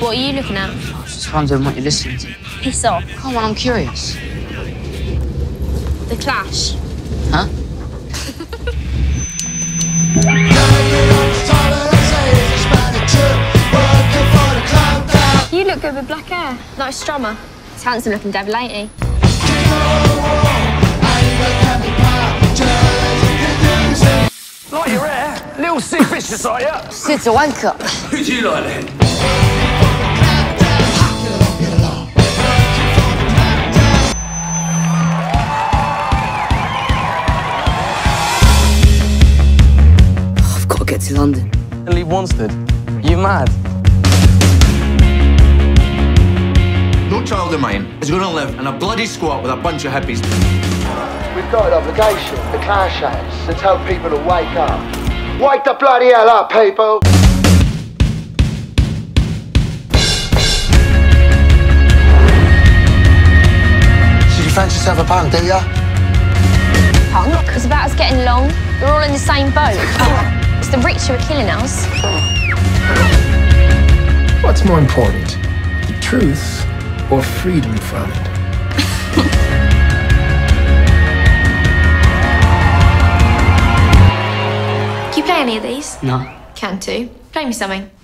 What are you looking at? I was just wondering what you're listening to. Piss off. Come on, I'm curious. The Clash. Huh? You look good with black hair, like a strummer. He's handsome looking devil, ain't he? Like your hair, little Sid Vicious, are you? Sid's a wanker. Who do you like then? I've got to get to London. And leave Wanstead? You mad? No child of mine is going to live in a bloody squat with a bunch of hippies. We've got an obligation, the Clash has, to tell people to wake up. Wake the bloody hell up, people! So you fancy yourself a punk, do ya? Punk? It's about us getting along. We're all in the same boat. It's the rich who are killing us. What's more important, the truth or freedom from it? Do you play any of these? No. Can too. Play me something.